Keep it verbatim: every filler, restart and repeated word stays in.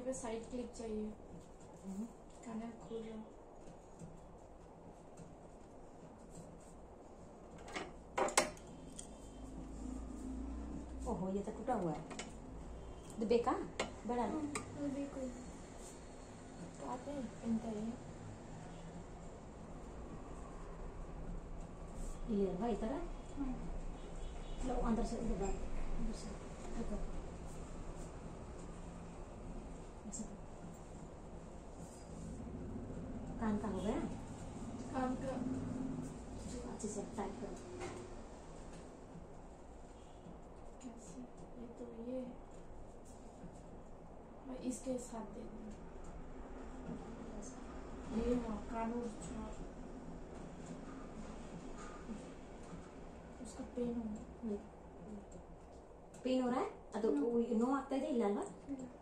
पे side clip चाहिए। कान खुल रहा। ओहो ये तो टूटा हुआ है। दुबे का बड़ा ना दुबे कोई आते हैं पहनते हैं। ये भाई तरह लो अंदर से उधर अंदर से देखो कान का हो गया। कान का अच्छे से टाइट करो। कैसे? ये तो ये मैं इसके साथ दे दूँ। ये हाँ कान और उसका पेन हो पेन हो रहा है। ಅದು ನೋವು ಆಗ್ತಾ ಇದೆ ಇಲ್ಲ ಅಲ್ವಾ?